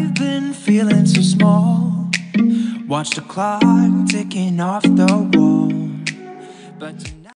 I've been feeling so small. Watch the clock ticking off the wall, but